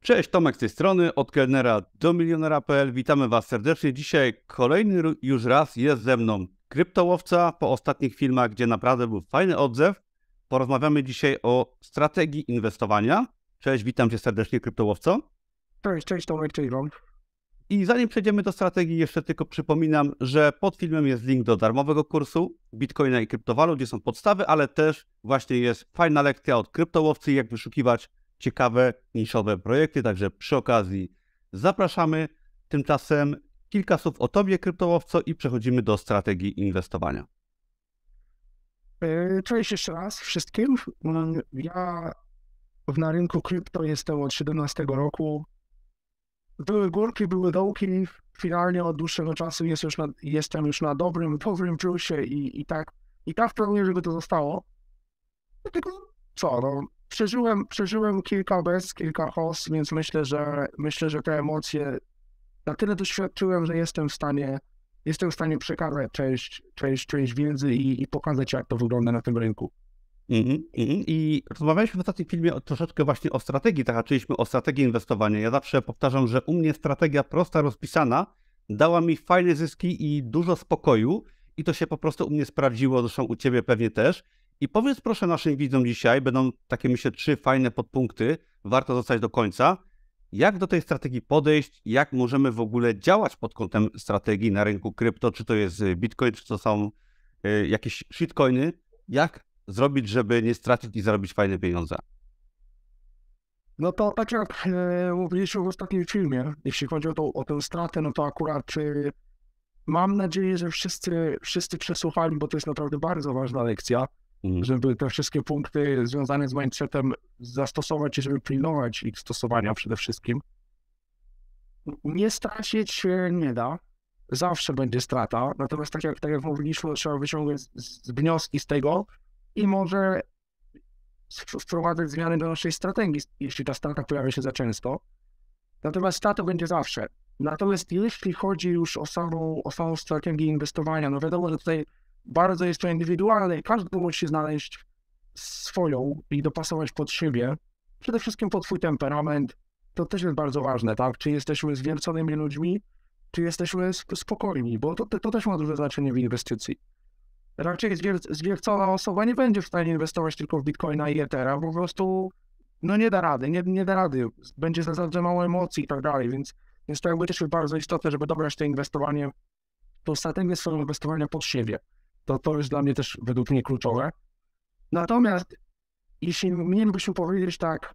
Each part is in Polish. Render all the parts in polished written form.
Cześć, Tomek z tej strony, od kelnera do milionera.pl. Witamy Was serdecznie. Dzisiaj kolejny już raz jest ze mną kryptołowca po ostatnich filmach, gdzie naprawdę był fajny odzew. Porozmawiamy dzisiaj o strategii inwestowania. Cześć, witam Cię serdecznie, kryptołowco. Cześć Tomek, cześć Wam. I zanim przejdziemy do strategii, jeszcze tylko przypominam, że pod filmem jest link do darmowego kursu Bitcoina i kryptowalut, gdzie są podstawy, ale też właśnie jest fajna lekcja od kryptołowcy, jak wyszukiwać ciekawe, niszowe projekty, także przy okazji zapraszamy. Tymczasem kilka słów o Tobie, kryptołowco, i przechodzimy do strategii inwestowania. Cześć jeszcze raz wszystkim. Ja na rynku krypto jestem od 17 roku. Były górki, były dołki. Finalnie od dłuższego czasu jestem już na dobrym plusie i tak planuję, żeby to zostało. Tylko co, przeżyłem kilka kilka host, więc myślę, że te emocje na tyle doświadczyłem, że jestem w stanie przekazać część wiedzy i pokazać, jak to wygląda na tym rynku. I rozmawialiśmy w ostatnim filmie troszeczkę właśnie o strategii, tak, zaczęliśmy o strategii inwestowania. Ja zawsze powtarzam, że u mnie strategia prosta, rozpisana dała mi fajne zyski i dużo spokoju i to się po prostu u mnie sprawdziło, zresztą u Ciebie pewnie też. I powiedz proszę naszym widzom dzisiaj, będą takie, myślę, 3 fajne podpunkty, warto zostać do końca, jak do tej strategii podejść, jak możemy w ogóle działać pod kątem strategii na rynku krypto, czy to jest Bitcoin, czy to są jakieś shitcoiny, jak zrobić, żeby nie stracić i zarobić fajne pieniądze. No to tak jak mówiliśmy w ostatnim filmie, jeśli chodzi o tę stratę, no to akurat mam nadzieję, że wszyscy przesłuchali, bo to jest naprawdę bardzo ważna lekcja, żeby te wszystkie punkty związane z mindsetem zastosować i żeby pilnować ich stosowania przede wszystkim. Nie stracić się nie da, zawsze będzie strata, natomiast tak jak mówiliśmy, trzeba wyciągnąć wnioski z tego i może wprowadzać zmiany do naszej strategii, jeśli ta strata pojawia się za często. Natomiast strata będzie zawsze. Natomiast jeśli chodzi już o samą strategię inwestowania, no wiadomo, że tutaj bardzo jest to indywidualne i każdy musi znaleźć swoją i dopasować pod siebie. Przede wszystkim pod swój temperament. To też jest bardzo ważne, tak? Czy jesteśmy zwierconymi ludźmi, czy jesteśmy spokojni, bo to też ma duże znaczenie w inwestycji. Raczej zwiercona osoba nie będzie w stanie inwestować tylko w Bitcoina i Ethera, po prostu nie da rady, nie da rady, będzie za mało emocji i tak dalej, więc to jakby też jest bardzo istotne, żeby dobrać to inwestowanie, tą strategię swojego inwestowania pod siebie. To jest dla mnie też według mnie kluczowe. Natomiast jeśli mielibyśmy powiedzieć tak,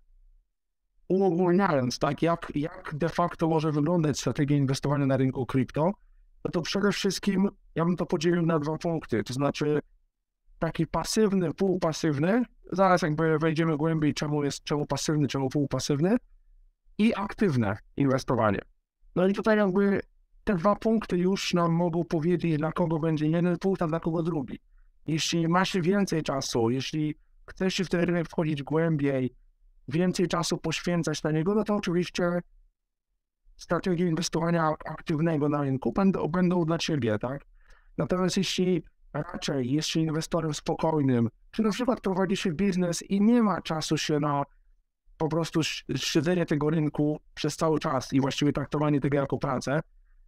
uogólniając, tak, jak de facto może wyglądać strategia inwestowania na rynku krypto, to przede wszystkim ja bym to podzielił na 2 punkty, to znaczy taki pasywny, półpasywny, zaraz jakby wejdziemy głębiej, czemu pasywny, czemu półpasywny, i aktywne inwestowanie. No i tutaj jakby te 2 punkty już nam mogą powiedzieć, dla kogo będzie jeden punkt, a dla kogo drugi. Jeśli ma się więcej czasu, jeśli chce się w ten rynek wchodzić głębiej, więcej czasu poświęcać na niego, no to oczywiście strategie inwestowania aktywnego na rynku będą dla Ciebie, tak? Natomiast jeśli raczej jest się inwestorem spokojnym, czy na przykład prowadzi się biznes i nie ma czasu się na po prostu śledzenie tego rynku przez cały czas i właściwie traktowanie tego jako pracę,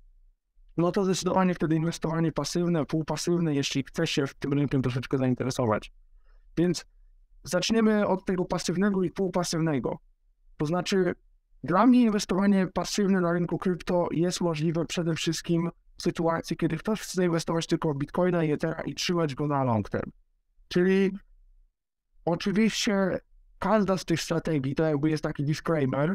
no to zdecydowanie wtedy inwestowanie pasywne, półpasywne, jeśli chce się w tym rynkiem troszeczkę zainteresować. Więc zaczniemy od tego pasywnego i półpasywnego. To znaczy, dla mnie inwestowanie pasywne na rynku krypto jest możliwe przede wszystkim w sytuacji, kiedy ktoś chce zainwestować tylko w Bitcoina i Ethera i trzymać go na long term. Czyli oczywiście każda z tych strategii, to jakby jest taki disclaimer,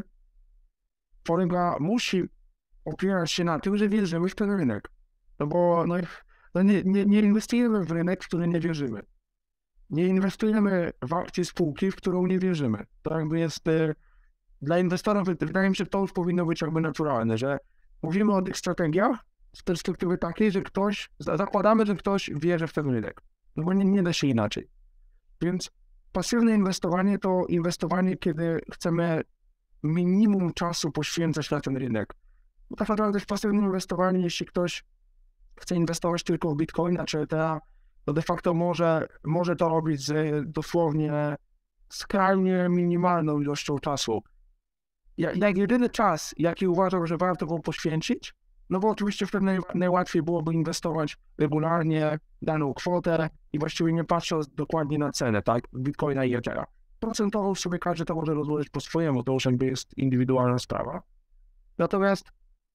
musi opierać się na tym, że wierzymy w ten rynek. No bo nie inwestujemy w rynek, w który nie wierzymy. Nie inwestujemy w akcje spółki, w którą nie wierzymy. To jakby jest dla inwestorów, wydaje mi się, to już powinno być jakby naturalne, że mówimy o tych strategiach z perspektywy takiej, że zakładamy, że ktoś wierzy w ten rynek. No bo nie da się inaczej. Więc pasywne inwestowanie to inwestowanie, kiedy chcemy minimum czasu poświęcać na ten rynek. Bo tak naprawdę w pasywnym inwestowaniu, jeśli ktoś chce inwestować tylko w Bitcoina czy Ethera, to de facto może to robić z dosłownie skrajnie minimalną ilością czasu. jak jedyny czas, jaki uważam, że warto go poświęcić, no bo oczywiście wtedy najłatwiej byłoby inwestować regularnie daną kwotę i właściwie nie patrząc dokładnie na cenę, tak, Bitcoina i Ethera. Procentowo sobie każdy to może rozłożyć po swojemu, to już jakby jest indywidualna sprawa. Natomiast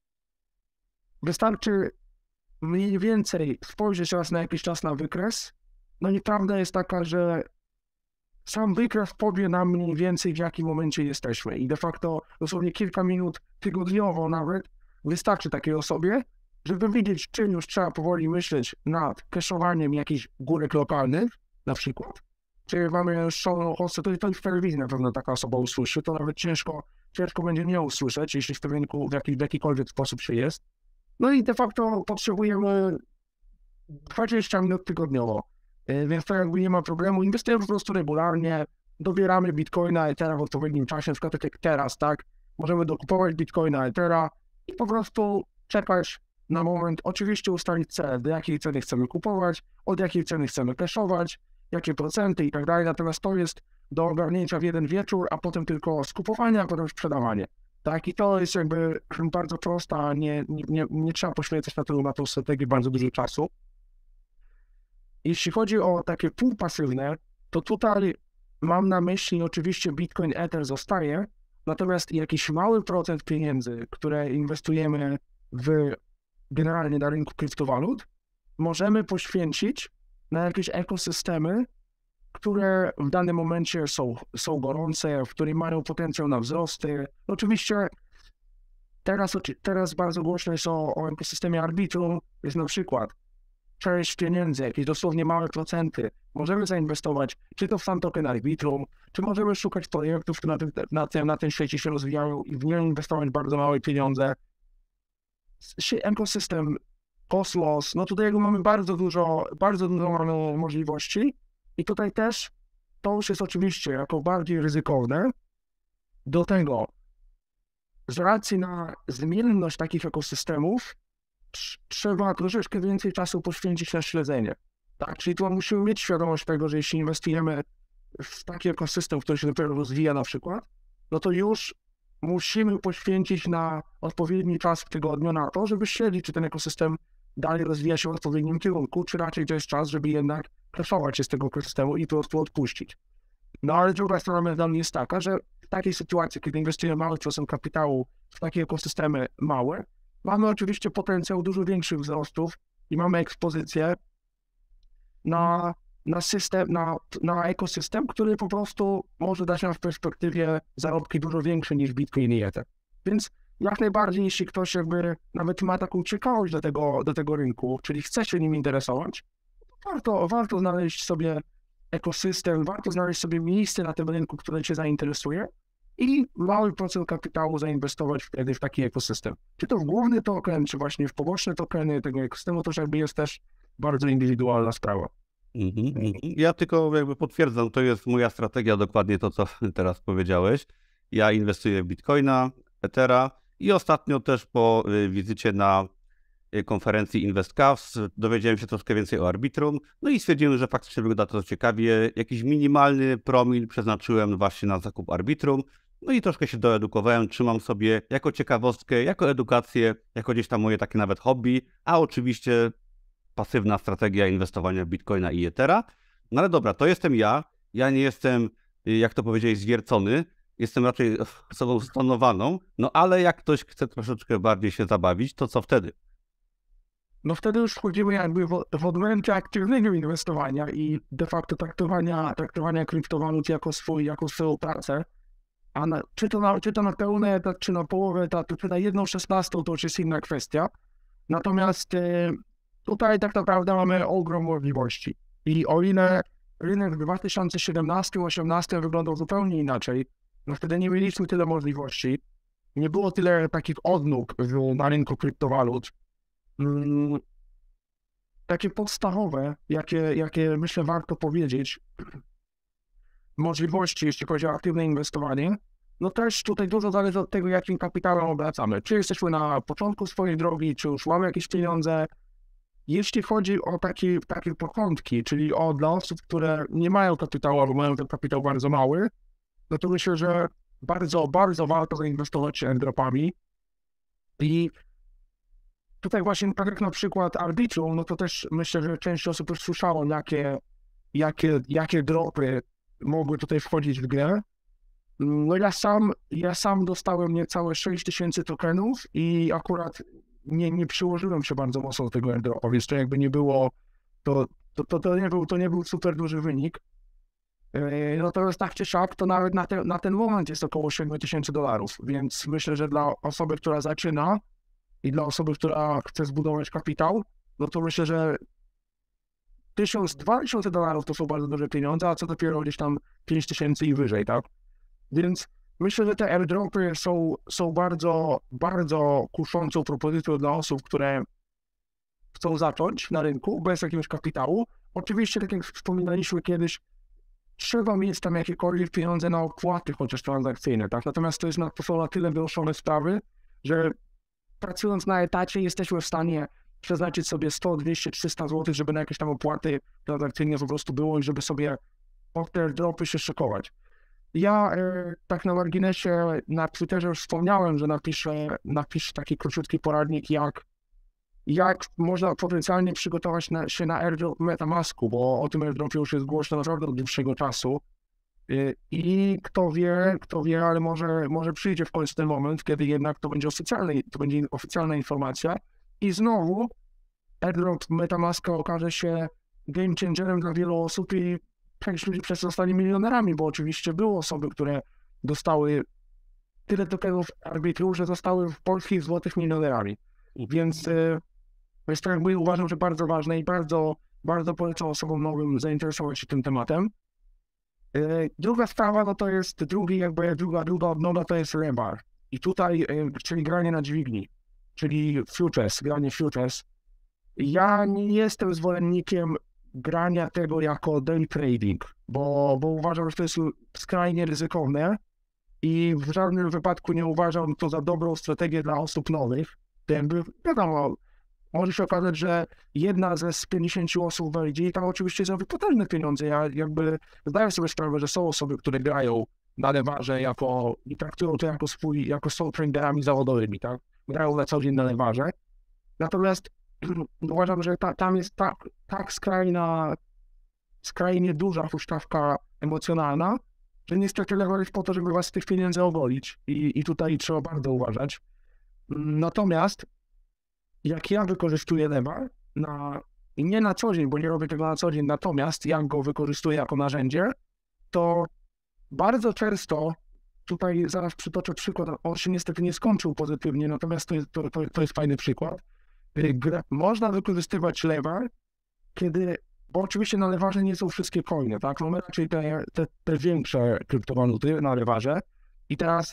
wystarczy mniej więcej spojrzeć raz na jakiś czas na wykres. No i prawda jest taka, że sam wykres powie nam mniej więcej, w jakim momencie jesteśmy. I de facto dosłownie kilka minut tygodniowo nawet wystarczy takiej osobie, żeby wiedzieć, czy już trzeba powoli myśleć nad cashowaniem jakichś górek lokalnych, na przykład. Czy mamy szaloną hostę, to w telewizji na pewno taka osoba usłyszy, to nawet ciężko będzie nie usłyszeć, jeśli w tym rynku w jakikolwiek sposób się jest. No i de facto potrzebujemy 20 minut tygodniowo, więc to jakby nie ma problemu. Inwestujemy po prostu regularnie, dobieramy Bitcoina, Ethera w odpowiednim czasie, na przykład tak jak teraz, tak? Możemy dokupować Bitcoina, Ethera i po prostu czekać na moment, oczywiście ustalić cel, do jakiej ceny chcemy kupować, od jakiej ceny chcemy cashować, jakie procenty i tak dalej, natomiast to jest do ogarnięcia w jeden wieczór, a potem tylko skupowanie, a potem sprzedawanie. Tak, i to jest jakby bardzo prosta, nie trzeba poświęcać na tą strategię bardzo dużo czasu. Jeśli chodzi o takie półpasywne, to tutaj mam na myśli oczywiście Bitcoin, Ether zostaje, natomiast jakiś mały procent pieniędzy, które inwestujemy generalnie na rynku kryptowalut, możemy poświęcić na jakieś ekosystemy, które w danym momencie są gorące, w których mają potencjał na wzrosty. Oczywiście teraz bardzo głośno jest o ekosystemie Arbitrum, jest na przykład część pieniędzy, jakieś dosłownie małe procenty, możemy zainwestować, czy to w sam token Arbitrum, czy możemy szukać projektów, które na tym świecie się rozwijają i w nie inwestować bardzo małe pieniądze. Ekosystem Cosmos, no tutaj mamy bardzo dużo mamy możliwości i tutaj też to już jest oczywiście jako bardziej ryzykowne. Do tego z racji na zmienność takich ekosystemów trzeba troszeczkę więcej czasu poświęcić na śledzenie. Tak? Czyli tu musimy mieć świadomość tego, że jeśli inwestujemy w taki ekosystem, który się dopiero rozwija na przykład, no to już musimy poświęcić na odpowiedni czas w tygodniu na to, żeby śledzić, czy ten ekosystem dalej rozwija się w odpowiednim kierunku, czy raczej to jest czas, żeby jednak cashować się z tego ekosystemu i po prostu odpuścić. No ale druga strona medalu jest taka, że w takiej sytuacji, kiedy inwestujemy mały procent kapitału w takie ekosystemy małe, mamy oczywiście potencjał dużo większych wzrostów i mamy ekspozycję na ekosystem, który po prostu może dać nam w perspektywie zarobki dużo większe niż Bitcoin i Ether. Więc jak najbardziej, jeśli ktoś jakby nawet ma taką ciekawość do tego rynku, czyli chce się nim interesować, warto znaleźć sobie ekosystem, warto znaleźć sobie miejsce na tym rynku, które cię zainteresuje i mały procent kapitału zainwestować wtedy w taki ekosystem. Czy to w główny token, czy właśnie w poboczne tokeny tego ekosystemu, to jakby jest też bardzo indywidualna sprawa. Ja tylko jakby potwierdzam, to jest moja strategia, dokładnie to, co teraz powiedziałeś. Ja inwestuję w Bitcoina, Ethera i ostatnio też po wizycie na konferencji InvestCavs dowiedziałem się troszkę więcej o Arbitrum, no i stwierdziłem, że faktycznie wygląda to ciekawie. Jakiś minimalny promil przeznaczyłem właśnie na zakup Arbitrum, no i troszkę się doedukowałem, trzymam sobie jako ciekawostkę, jako edukację, jako gdzieś tam moje takie nawet hobby, a oczywiście pasywna strategia inwestowania w Bitcoina i Ethera. No ale dobra, to jestem ja nie jestem, jak to powiedziałeś, zwiercony, jestem raczej osobą stonowaną, no ale jak ktoś chce troszeczkę bardziej się zabawić, to co wtedy? No wtedy już wchodzimy jakby w odrębie aktywnego inwestowania i de facto traktowania kryptowalut jako swoją pracę. A czy to na pełny etat, czy na połowę etatu, czy na 1/16 to już jest inna kwestia. Natomiast tutaj tak naprawdę mamy ogrom możliwości. I o ile rynek w 2017-2018 wyglądał zupełnie inaczej, no wtedy nie mieliśmy tyle możliwości, nie było tyle takich odnóg na rynku kryptowalut. Takie podstawowe, jakie myślę warto powiedzieć, możliwości, jeśli chodzi o aktywne inwestowanie, no też tutaj dużo zależy od tego, jakim kapitałem obracamy. Czy jesteśmy na początku swojej drogi, czy już mamy jakieś pieniądze. Jeśli chodzi o takie początki, czyli dla osób, które nie mają kapitału albo mają ten kapitał bardzo mały, no to myślę, że bardzo, bardzo warto zainwestować się airdropami. I tutaj właśnie tak jak na przykład Arbitrum, no to też myślę, że część osób już słyszało, jakie dropy mogły tutaj wchodzić w grę. No ja sam dostałem niecałe 6000 tokenów i akurat nie przyłożyłem się bardzo mocno do tego airdropa, więc to jakby nie było, to nie był super duży wynik. No to jest tak czy siak, to nawet na ten moment jest około $7000, więc myślę, że dla osoby, która zaczyna i dla osoby, która chce zbudować kapitał, no to myślę, że $2000 to są bardzo duże pieniądze, a co dopiero gdzieś tam 5000 i wyżej, tak? Więc myślę, że te airdropy są bardzo, bardzo kuszącą propozycją dla osób, które chcą zacząć na rynku bez jakiegoś kapitału. Oczywiście, tak jak wspominaliśmy kiedyś, trzeba mieć tam jakiekolwiek pieniądze na opłaty chociaż transakcyjne, tak? Natomiast to są na tyle wyroszone sprawy, że pracując na etacie jesteśmy w stanie przeznaczyć sobie 100, 200, 300 zł, żeby na jakieś tam opłaty transakcyjne po prostu było i żeby sobie od te airdropy się szykować. Ja tak na marginesie na Twitterze już wspomniałem, że napiszę taki króciutki poradnik, jak można potencjalnie przygotować się na airdrop MetaMasku, bo o tym airdropie już jest głośno naprawdę od dłuższego czasu. I kto wie, ale może przyjdzie w końcu ten moment, kiedy jednak to będzie oficjalna informacja i znowu airdrop MetaMaska okaże się game changerem dla wielu osób i część ludzi przez to zostali milionerami, bo oczywiście były osoby, które dostały tyle tokenów arbitru, że zostały w polskich złotych milionerami. Więc to jakby uważam, że bardzo ważne i bardzo, bardzo polecam osobom nowym zainteresować się tym tematem. Druga sprawa, no to jest druga odnoga to jest rebar. I tutaj, czyli granie na dźwigni, czyli granie futures. Ja nie jestem zwolennikiem grania tego jako day trading, bo uważam, że to jest skrajnie ryzykowne i w żadnym wypadku nie uważam to za dobrą strategię dla osób nowych. To jakby, wiadomo, może się okazać, że jedna z 50 osób wejdzie i tam oczywiście zrobi potężne pieniądze. Ja jakby zdaję sobie sprawę, że są osoby, które grają na lewarze i traktują to jako są traderami zawodowymi, tak? Grają na co dzień na lewarze. Natomiast uważam, że tam jest tak skrajnie duża huśtawka emocjonalna, że niestety lewar jest po to, żeby was z tych pieniędzy ogolić i tutaj trzeba bardzo uważać. Natomiast jak ja wykorzystuję lewar, nie na co dzień, bo nie robię tego na co dzień, natomiast jak go wykorzystuję jako narzędzie, to bardzo często, tutaj zaraz przytoczę przykład, on się niestety nie skończył pozytywnie, natomiast to jest fajny przykład. Można wykorzystywać lewar, bo oczywiście na lewarze nie są wszystkie coiny, tak? Mamy raczej te większe kryptowaluty na lewarze i teraz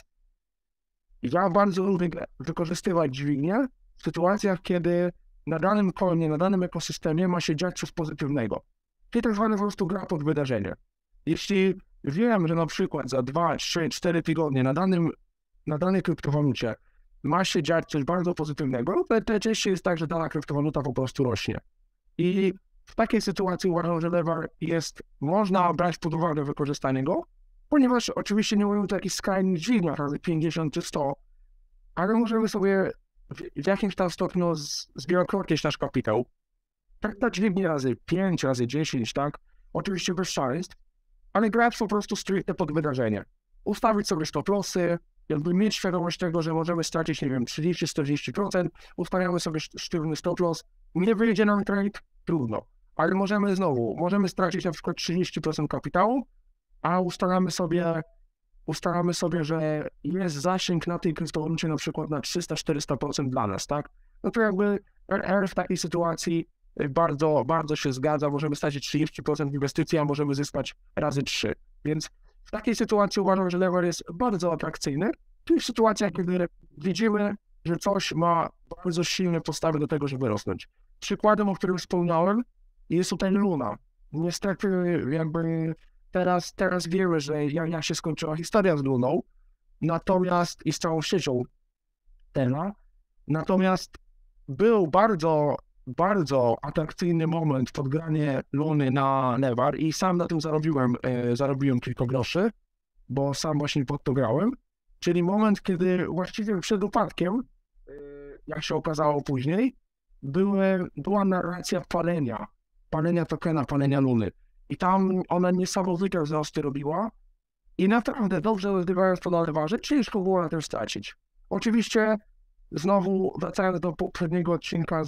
ja bardzo lubię wykorzystywać dźwignię w sytuacjach, kiedy na danym coinie, na danym ekosystemie ma się dziać coś pozytywnego. Czyli tak zwane po prostu gra pod wydarzenie. Jeśli wiem, że na przykład za 2, 3, 4 tygodnie na danej kryptowalucie ma się dziać coś bardzo pozytywnego, to częściej jest tak, że dana kryptowaluta po prostu rośnie. I w takiej sytuacji uważam, że lewar można brać pod uwagę wykorzystanie go, ponieważ oczywiście nie mówimy tu o jakichś skrajnych dźwigniach razy 50 czy 100, ale możemy sobie w jakimś tam stopniu zwielokrotnić nasz kapitał. Tak na dźwignię razy 5, razy 10, tak? Oczywiście bez szaleństw, ale grać po prostu stricte pod wydarzenie. Ustawić sobie stop lossy, jakby mieć świadomość tego, że możemy stracić, nie wiem, 30-40%, ustawiamy sobie sztywny stop loss, nie wyjdzie nam trade, trudno. Ale możemy stracić na przykład 30% kapitału, a ustalamy sobie, że jest zasięg na tej kryptowalucie na przykład na 300-400% dla nas, tak? No to jakby RR w takiej sytuacji bardzo, bardzo się zgadza, możemy stracić 30% inwestycji, a możemy zyskać razy 3. Więc w takiej sytuacji uważam, że lever jest bardzo atrakcyjny, czyli w sytuacjach, kiedy widzimy, że coś ma bardzo silne podstawy do tego, żeby rosnąć. Przykładem, o którym wspomniałem, jest tutaj Luna. Niestety jakby teraz wiemy, że jak się skończyła historia z Luną, natomiast i z całą siecią Terra, natomiast był bardzo, bardzo atrakcyjny moment podgranie Luny na lewar i sam na tym zarobiłem kilka groszy bo sam właśnie pod to grałem, czyli moment, kiedy właściwie przed upadkiem, jak się okazało później, była narracja palenia tokena, palenia Luny. I tam ona niesamowite wzrosty robiła i naprawdę dobrze rozgrywając to na lewarze, ciężko było na tym stracić. Oczywiście, znowu wracając do poprzedniego odcinka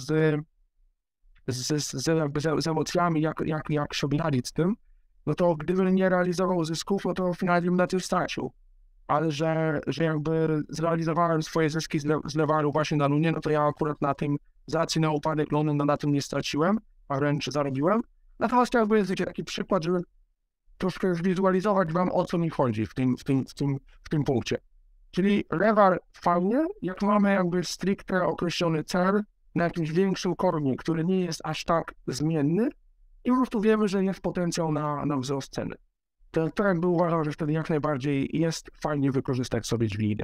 z emocjami, jak sobie radzić z tym, no to gdybym nie realizował zysków, no to finalnie bym na tym stracił. Ale że jakby zrealizowałem swoje zyski z lewaru właśnie na Lunie, no to ja akurat na tym, z racji na upadek Luny, no na tym nie straciłem, a wręcz zarobiłem. Natomiast jakby jest taki przykład, żeby troszkę zwizualizować wam, o co mi chodzi w tym punkcie. Czyli lewar fajnie, jak mamy jakby stricte określony cel na jakimś większym kornie, który nie jest aż tak zmienny i po prostu wiemy, że jest potencjał na wzrost ceny. To jakby uważam, że wtedy jak najbardziej jest fajnie wykorzystać sobie dźwignię.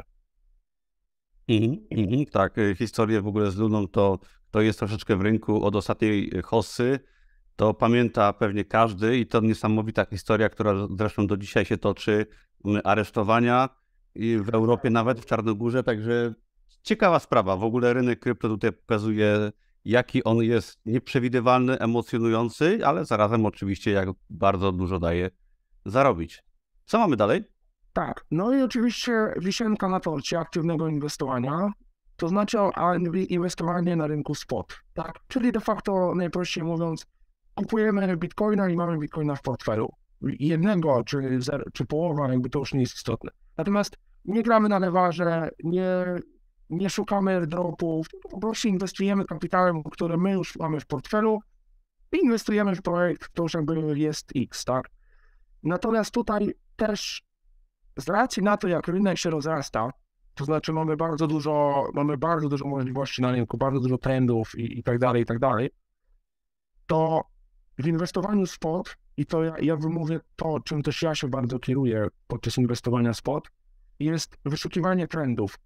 Tak, historię w ogóle z Luną to jest troszeczkę w rynku od ostatniej hossy. To pamięta pewnie każdy i to niesamowita historia, która zresztą do dzisiaj się toczy, aresztowania i w Europie, nawet w Czarnogórze, także ciekawa sprawa. W ogóle rynek krypto tutaj pokazuje, jaki on jest nieprzewidywalny, emocjonujący, ale zarazem oczywiście jak bardzo dużo daje zarobić. Co mamy dalej? Tak, no i oczywiście wisienka na torcie aktywnego inwestowania, to znaczy inwestowanie na rynku spot, tak? Czyli de facto, najprościej mówiąc, kupujemy bitcoina i mamy bitcoina w portfelu. Jednego czy połowa, jakby to już nie jest istotne. Natomiast nie gramy na lewarze, nie szukamy airdropów, po prostu inwestujemy kapitałem, który my już mamy w portfelu i inwestujemy w projekt, który już jakby jest X, tak? Natomiast tutaj też z racji na to, jak rynek się rozrasta, to znaczy mamy bardzo dużo możliwości na rynku, bardzo dużo trendów i tak dalej, to w inwestowaniu spot, i to ja wymówię to, czym też ja się bardzo kieruję podczas inwestowania spot, jest wyszukiwanie trendów.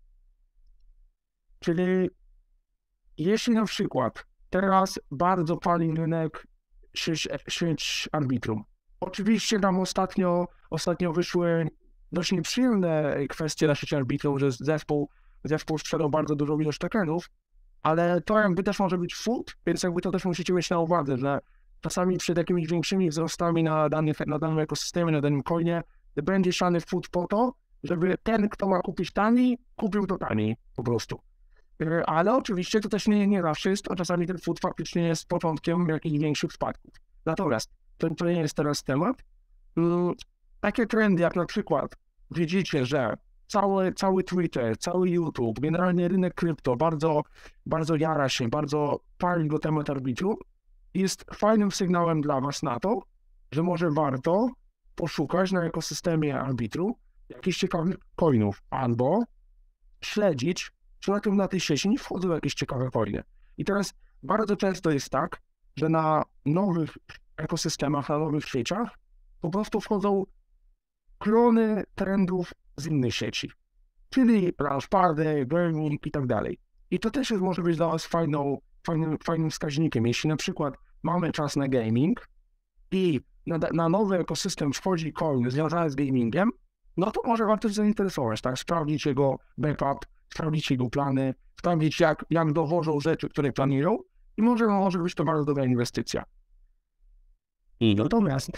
Czyli jeśli na przykład teraz bardzo pali rynek sieć Arbitrum. Oczywiście tam ostatnio wyszły dość nieprzyjemne kwestie na sieci Arbitrum, że zespół sprzedał bardzo dużą ilość tokenów, ale to jakby też może być food, więc jakby to też musicie mieć na uwadze, że czasami przed jakimiś większymi wzrostami na danym ekosystemie, na danym coinie, będzie siany food po to, żeby ten, kto ma kupić taniej, kupił to taniej po prostu. Ale oczywiście to też nie zawsze jest, a czasami ten food faktycznie jest początkiem jakichś większych spadków. Natomiast to nie jest teraz temat. Takie trendy jak na przykład widzicie, że cały Twitter, cały YouTube, generalnie rynek krypto bardzo, bardzo jara się, bardzo pali go temat arbitru, jest fajnym sygnałem dla was na to, że może warto poszukać na ekosystemie arbitru jakichś ciekawych coinów, albo śledzić, czy na tej sieci nie wchodzą jakieś ciekawe coiny. I teraz bardzo często jest tak, że na nowych ekosystemach, na nowych sieciach po prostu wchodzą klony trendów z innych sieci, czyli launchpady, gaming i tak dalej. I to też może być dla was fajnym wskaźnikiem. Jeśli na przykład mamy czas na gaming i na nowy ekosystem wchodzi coin związany z gamingiem, no to może warto się zainteresować, tak? Sprawdzić jego backup, sprawdzić jego plany, sprawdzić jak dowożą rzeczy, które planują i może być to bardzo dobra inwestycja. Natomiast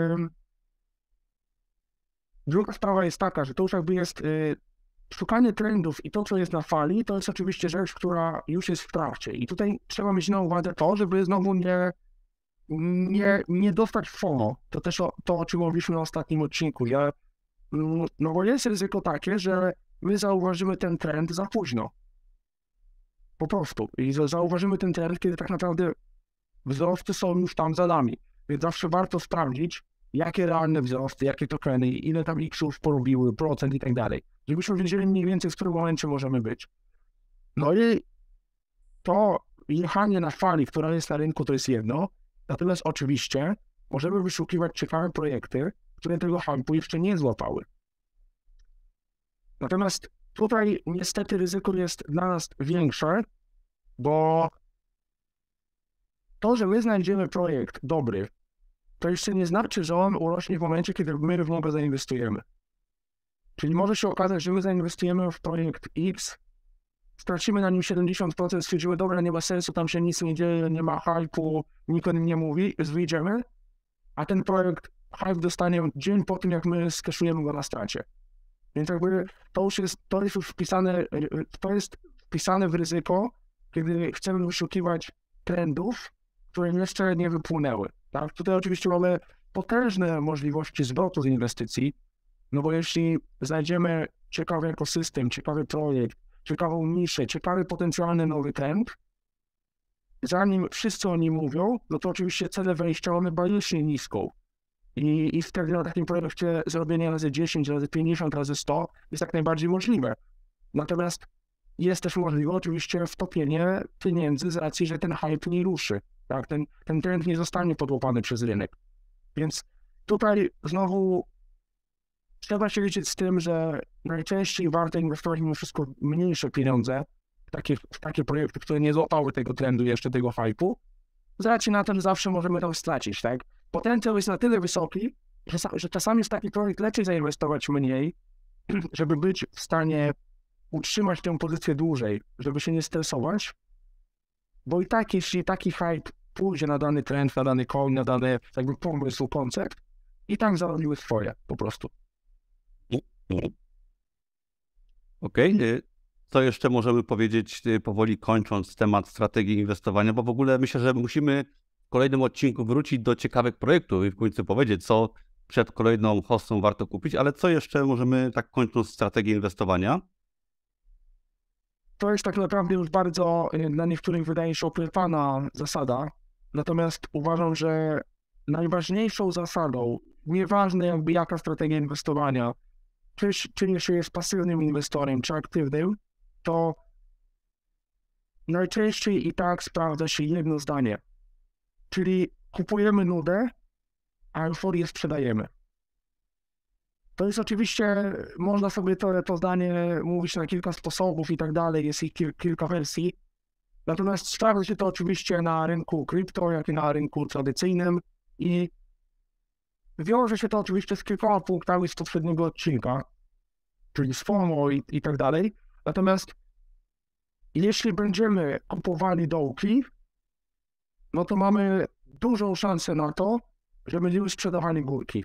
druga sprawa jest taka, że to już jakby jest szukanie trendów i to, co jest na fali, to jest oczywiście rzecz, która już jest w trakcie. I tutaj trzeba mieć na uwadze to, żeby znowu nie dostać FOMO. To też to, o czym mówiliśmy na ostatnim odcinku. No bo jest ryzyko takie, że my zauważymy ten trend za późno. Po prostu. I zauważymy ten trend, kiedy tak naprawdę wzrosty są już tam za nami. Więc zawsze warto sprawdzić, jakie realne wzrosty, jakie tokeny, ile tam X-ów porobiły, procent i tak dalej. Żebyśmy wiedzieli mniej więcej, w którym momencie możemy być. No i to jechanie na fali, która jest na rynku, to jest jedno. Natomiast oczywiście możemy wyszukiwać ciekawe projekty, które tego hype'u jeszcze nie złapały. Natomiast tutaj niestety ryzyko jest dla nas większe, bo to, że my znajdziemy projekt dobry, to jeszcze nie znaczy, że on urośnie w momencie, kiedy my w niego zainwestujemy. Czyli może się okazać, że my zainwestujemy w projekt X, stracimy na nim 70%, stwierdzimy, dobra, nie ma sensu, tam się nic nie dzieje, nie ma hype'u, nikt o nim nie mówi, wyjdziemy, a ten projekt hype dostanie dzień po tym, jak my skeszujemy go na stracie. Więc jakby to jest już wpisane w ryzyko, kiedy chcemy wyszukiwać trendów, które jeszcze nie wypłynęły. Tak? Tutaj oczywiście mamy potężne możliwości zwrotu z inwestycji, no bo jeśli znajdziemy ciekawy ekosystem, ciekawy projekt, ciekawą niszę, ciekawy potencjalny nowy trend, zanim wszyscy o nim mówią, no to oczywiście cenę wejścia mamy bajecznie niską. I wtedy na takim projekcie zrobienie razy 10, razy 50, razy 100 jest jak najbardziej możliwe. Natomiast jest też możliwe oczywiście wtopienie pieniędzy z racji, że ten hype nie ruszy. Tak? Ten trend nie zostanie podłapany przez rynek. Więc tutaj znowu trzeba się liczyć z tym, że najczęściej warto inwestować mimo wszystko mniejsze pieniądze w takie projekty, które nie złapały tego trendu jeszcze, tego hype'u, z racji na to, że zawsze możemy tam stracić, tak? Potencjał jest na tyle wysoki, że czasami w taki projekt lepiej zainwestować mniej, żeby być w stanie utrzymać tę pozycję dłużej, żeby się nie stresować, bo i tak jeśli taki hype pójdzie na dany trend, na dany coin, na dany jakby pomysł, koncept, i tak zarobiły swoje po prostu. Okej. Co jeszcze możemy powiedzieć, powoli kończąc temat strategii inwestowania, bo w ogóle myślę, że musimy w kolejnym odcinku wrócić do ciekawych projektów i w końcu powiedzieć, co przed kolejną hostą warto kupić, ale co jeszcze możemy, tak kończąc strategię inwestowania? To jest tak naprawdę już bardzo dla niektórych wydaje się oklepana zasada, natomiast uważam, że najważniejszą zasadą, nieważne jakby jaka strategia inwestowania, czy się jest pasywnym inwestorem, czy aktywnym, to najczęściej i tak sprawdza się jedno zdanie, czyli kupujemy nudę, a euforię sprzedajemy. To jest oczywiście, można sobie to zdanie mówić na kilka sposobów i tak dalej, jest ich kilka wersji, natomiast sprawdza się to oczywiście na rynku krypto, jak i na rynku tradycyjnym i wiąże się to oczywiście z kilkoma punktami z poprzedniego odcinka, czyli z FOMO i tak dalej. Natomiast jeśli będziemy kupowali dołki, no to mamy dużą szansę na to, że będziemy sprzedawali górki.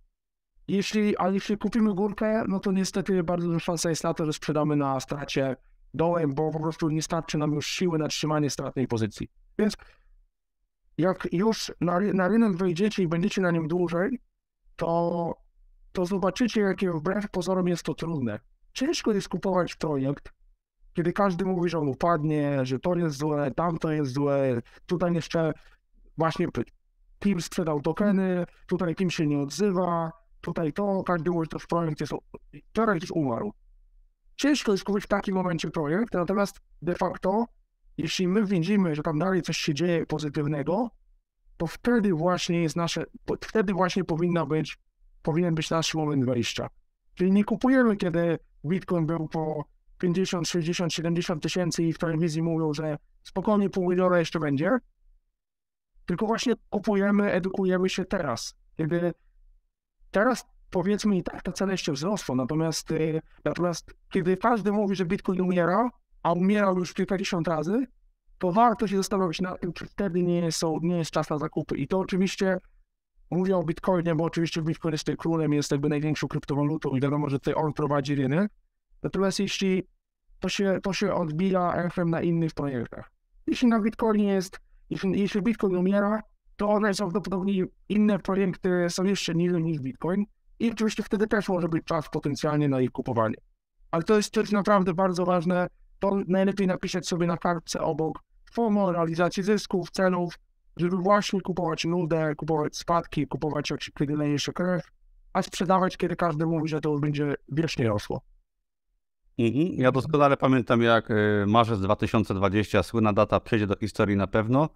A jeśli kupimy górkę, no to niestety bardzo duża szansa jest na to, że sprzedamy na stracie dołem, bo po prostu nie starczy nam już siły na trzymanie stratnej pozycji. Więc jak już na rynek wejdziecie i będziecie na nim dłużej, to zobaczycie, jakie wbrew pozorom jest to trudne. Ciężko jest kupować projekt, kiedy każdy mówi, że on upadnie, że to jest złe, tamto jest złe, tutaj jeszcze właśnie team sprzedał tokeny, tutaj team się nie odzywa, tutaj to, każdy mówi, że projekt jest umarł. Ciężko jest kupić w takim momencie projekt, natomiast de facto, jeśli my widzimy, że tam dalej coś się dzieje pozytywnego, to wtedy właśnie powinien być nasz moment wejścia. Czyli nie kupujemy, kiedy Bitcoin był po 50, 60, 70 tysięcy i w telewizji mówią, że spokojnie pół miliona jeszcze będzie, tylko właśnie kupujemy, edukujemy się teraz. Teraz powiedzmy i tak ta cena jeszcze wzrosła, natomiast kiedy każdy mówi, że Bitcoin umiera, a umierał już kilkadziesiąt razy, to warto się zastanowić nad tym, czy wtedy nie jest czas na zakupy. I to oczywiście mówię o Bitcoinie, bo oczywiście Bitcoin jest tutaj królem, jest jakby największą kryptowalutą i wiadomo, że tutaj on prowadzi rynek. Natomiast jeśli to się odbija echem na innych projektach. Jeśli na Bitcoinie jeśli Bitcoin umiera, to najprawdopodobniej inne projekty są jeszcze niżej niż Bitcoin i oczywiście wtedy też może być czas potencjalnie na ich kupowanie. Ale to jest naprawdę bardzo ważne. To najlepiej napisać sobie na kartce obok FOMO, realizacji zysków, celów, żeby właśnie kupować nudę, kupować spadki, kupować kiedy leje się krew, a sprzedawać, kiedy każdy mówi, że to już będzie wiecznie rosło. Ja doskonale pamiętam, jak marzec 2020, słynna data, przejdzie do historii na pewno,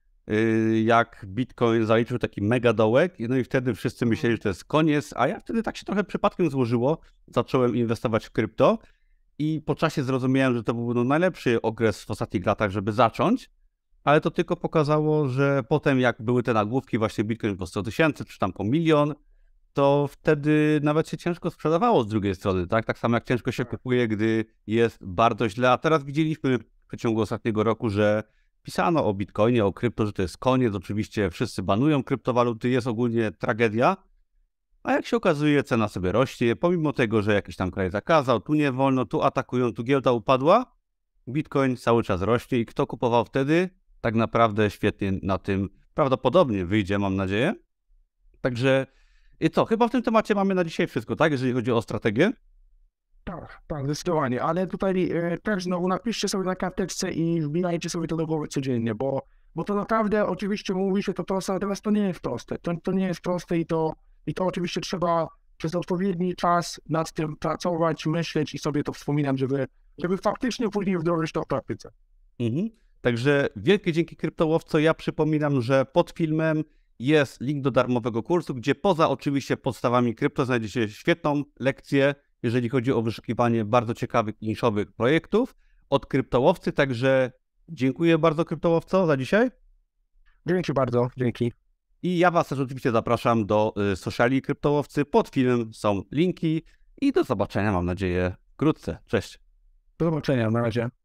jak Bitcoin zaliczył taki mega dołek, no i wtedy wszyscy myśleli, że to jest koniec, a ja wtedy tak się trochę przypadkiem złożyło, zacząłem inwestować w krypto i po czasie zrozumiałem, że to był najlepszy okres w ostatnich latach, żeby zacząć, ale to tylko pokazało, że potem jak były te nagłówki, właśnie Bitcoin po 100 tysięcy, czy tam po milion, to wtedy nawet się ciężko sprzedawało z drugiej strony, tak? Tak samo jak ciężko się kupuje, gdy jest bardzo źle, a teraz widzieliśmy w przeciągu ostatniego roku, że pisano o Bitcoinie, o krypto, że to jest koniec, oczywiście wszyscy banują kryptowaluty, jest ogólnie tragedia, a jak się okazuje, cena sobie rośnie, pomimo tego, że jakiś tam kraj zakazał, tu nie wolno, tu atakują, tu giełda upadła, Bitcoin cały czas rośnie i kto kupował wtedy, tak naprawdę świetnie na tym prawdopodobnie wyjdzie, mam nadzieję. Także i co, chyba w tym temacie mamy na dzisiaj wszystko, tak, jeżeli chodzi o strategię? Tak, zdecydowanie, ale tutaj też znowu napiszcie sobie na karteczce i wbijajcie sobie to do głowy codziennie, bo to naprawdę oczywiście mówi się to proste, natomiast to nie jest proste. To nie jest proste i to oczywiście trzeba przez odpowiedni czas nad tym pracować, myśleć i sobie to wspominam, żeby faktycznie później wdrożyć to w praktyce. Także wielkie dzięki kryptołowco. Ja przypominam, że pod filmem jest link do darmowego kursu, gdzie poza oczywiście podstawami krypto znajdziecie świetną lekcję, jeżeli chodzi o wyszukiwanie bardzo ciekawych i niszowych projektów od kryptołowcy. Także dziękuję bardzo kryptołowco za dzisiaj. Dzięki bardzo, dzięki. I ja Was też oczywiście zapraszam do sociali kryptołowcy. Pod filmem są linki i do zobaczenia, mam nadzieję, wkrótce. Cześć. Do zobaczenia, na razie.